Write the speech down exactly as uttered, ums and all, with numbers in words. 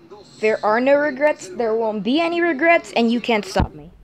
There are no regrets, there won't be any regrets, and you can't stop me.